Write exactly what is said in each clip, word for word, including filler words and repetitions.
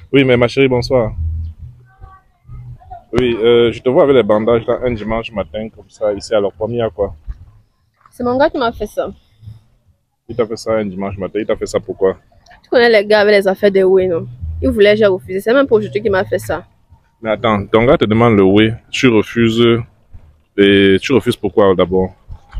Oui, mais ma chérie, bonsoir. Oui, euh, je te vois avec les bandages là un dimanche matin comme ça, ici à leur première quoi. C'est mon gars qui m'a fait ça. Il t'a fait ça un dimanche matin, il t'a fait ça pourquoi? Tu connais les gars avec les affaires de oui, non? Il voulait, j'ai refusé. C'est même pour aujourd'hui qu'il m'a fait ça. Mais attends, ton gars te demande le oui, tu refuses, et tu refuses pourquoi d'abord?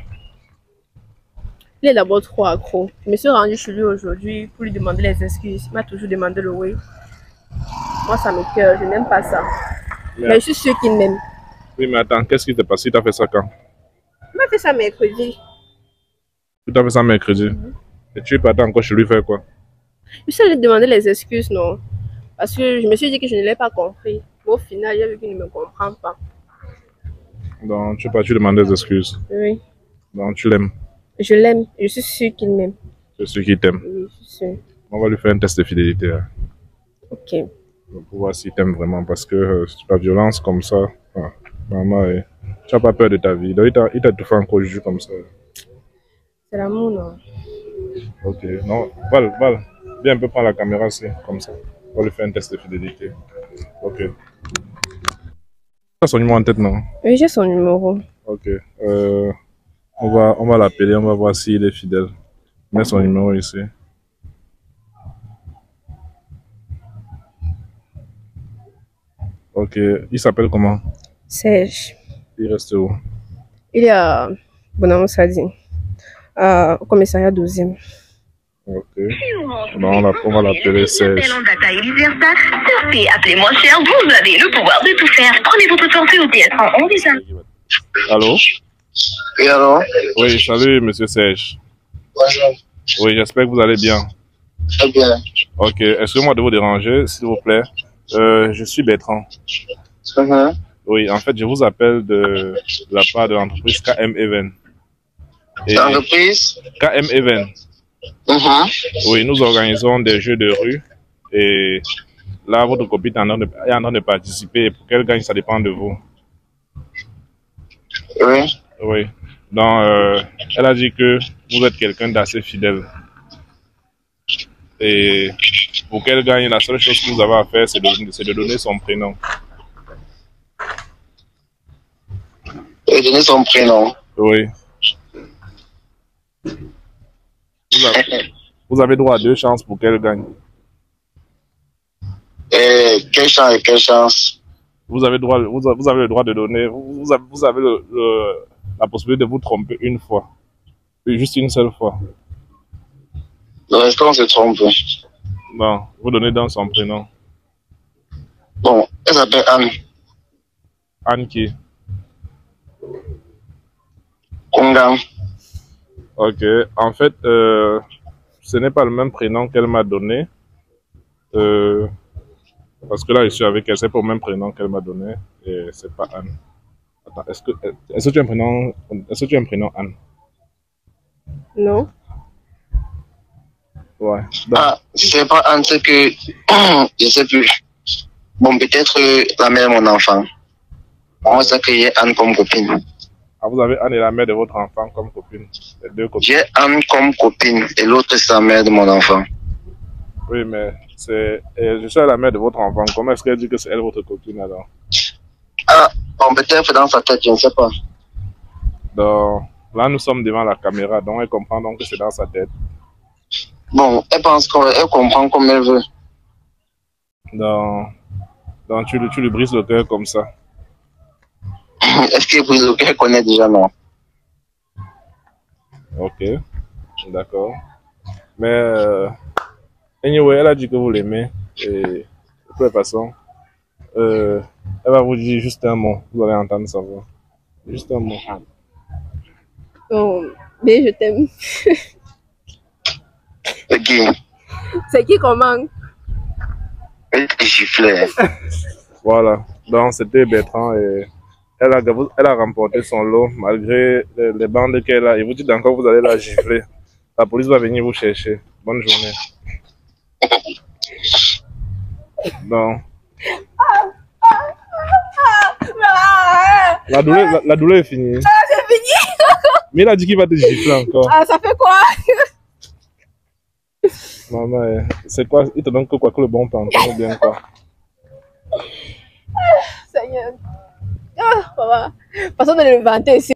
Il est d'abord trop accro. Je me suis rendue chez lui aujourd'hui pour lui demander les excuses. Il m'a toujours demandé le oui. Moi, ça me cœur. Je n'aime pas ça. Mais, Mais je suis sûre qu'il m'aime. oui, mais attends, qu'est-ce qui t'est passé? Il t'a fait ça quand? Il m'a fait ça mercredi. Il t'a fait ça mercredi. Mm-hmm. Et tu es parti encore chez lui faire quoi? Je suis allée demander les excuses, non? Parce que je me suis dit que je ne l'ai pas compris. Au final, j'ai vu qu'il ne me comprend pas. Donc, tu es parti demander des excuses? Oui. Donc, tu l'aimes? Je l'aime. Je suis sûre qu'il m'aime. Je suis sûr qu'il t'aime? Oui, je suis sûre. On va lui faire un test de fidélité. Hein. Ok. Pour voir s'il t'aime vraiment. Parce que euh, la violence comme ça, ah, maman, eh, tu n'as pas peur de ta vie. Donc, il t'a tout fait encore jus comme ça. C'est l'amour, non? Ok. Non, Val, Val, viens un peu prendre la caméra, c'est comme ça. On va lui faire un test de fidélité. Ok. Tu as son numéro en tête, non? Oui, j'ai son numéro. Ok. Euh, on va, on va l'appeler, on va voir s'il est fidèle. Mets son numéro ici. Ok. Il s'appelle comment? Serge. Il reste où? Il est à Bonhomme Sadi, euh, au commissariat douzième. Ok. Bon, on va l'appeler Serge. Appelez-moi Serge, vous avez le pouvoir de tout faire. Prenez votre forfait au théâtre en disant. Allô? Oui, allô? Oui, salut, monsieur Serge. Bonjour. Oui, j'espère que vous allez bien. Très bien. Ok, excusez-moi de vous déranger, s'il vous plaît. Euh, je suis Bertrand. Uh-huh. Oui, en fait, je vous appelle de, de la part de l'entreprise K M Even. L'entreprise? K M Even. Uh-huh. Oui, nous organisons des jeux de rue et là, votre copine est en train de, est en train de participer et pour qu'elle gagne, ça dépend de vous. Oui. Oui. Donc, euh, elle a dit que vous êtes quelqu'un d'assez fidèle. Et pour qu'elle gagne, la seule chose que vous avez à faire, c'est de, de donner son prénom. Et donner son prénom? Oui. Vous avez, vous avez droit à deux chances pour qu'elle gagne. Et quelle chance et quelle chance? Vous avez, droit, vous avez, vous avez le droit de donner, vous avez, vous avez le, le, la possibilité de vous tromper une fois. Juste une seule fois. Est-ce qu'on se trompe? Non, vous donnez dans son prénom. Bon, elle s'appelle Anne. Anne qui? Kongan. Ok, en fait, euh, ce n'est pas le même prénom qu'elle m'a donné. Euh, parce que là, je suis avec elle, c'est pas le même prénom qu'elle m'a donné. Et c'est pas Anne. Attends, est-ce que, est-ce que tu as un prénom, est-ce que tu as un prénom Anne? Non. Ouais. Donc, ah, c'est pas Anne, c'est que, je sais plus. Bon, peut-être la mère de mon enfant. Moi, ça qu'il Anne comme copine. Ah, vous avez Anne et la mère de votre enfant comme copine. Les deux copines. J'ai Anne comme copine et l'autre c'est la mère de mon enfant. Oui, mais c'est, je suis la mère de votre enfant. Comment est-ce qu'elle dit que c'est elle votre copine alors? Ah, bon, peut-être dans sa tête, je ne sais pas. Donc, là, nous sommes devant la caméra, donc elle comprend donc que c'est dans sa tête. Bon, elle pense qu'elle comprend comme elle veut. Donc, donc tu, tu lui brises le cœur comme ça. Est-ce qu'il brise le cœur? Elle connaît déjà, non? Ok, d'accord. Mais, euh, anyway, elle a dit que vous l'aimez. Et de toute façon, euh, elle va vous dire juste un mot. Vous allez entendre sa voix. Juste un mot. Oh, mais je t'aime. C'est qui? C'est qui comment? Elle te giflait. Voilà. Donc, c'était Bertrand et elle a, elle a remporté son lot malgré les, les bandes qu'elle a. Et vous dites encore que vous allez la gifler. La police va venir vous chercher. Bonne journée. Non. La douleur, la, la douleur est finie. Ah, c'est fini. Mais il a dit qu'il va te gifler encore. Ah, ça fait quoi? Maman, eh, c'est quoi? Il te donne que quoi? Que le bon pantalon ou bien quoi? Seigneur. Ah, maman. Passons de le vanter ici.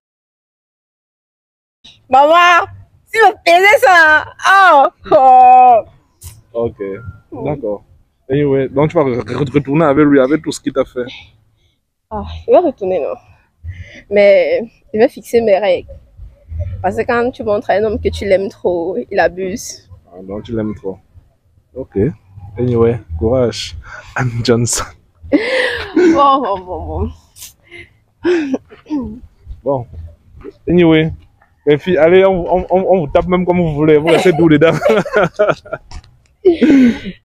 Maman, si vous pesez ça, oh, oh. Ok, d'accord. Anyway, donc tu vas re- re- retourner avec lui, avec tout ce qu'il t'a fait. Ah, il va retourner, non. Mais il va fixer mes règles. Parce que quand tu montres à un homme que tu l'aimes trop, il abuse. Ah, donc tu l'aimes trop. Ok. Anyway, courage. Anne Johnson. Bon, bon, bon, bon. Bon. Anyway, les filles, allez, on, on, on, on vous tape même comme vous voulez. Vous restez doux dedans.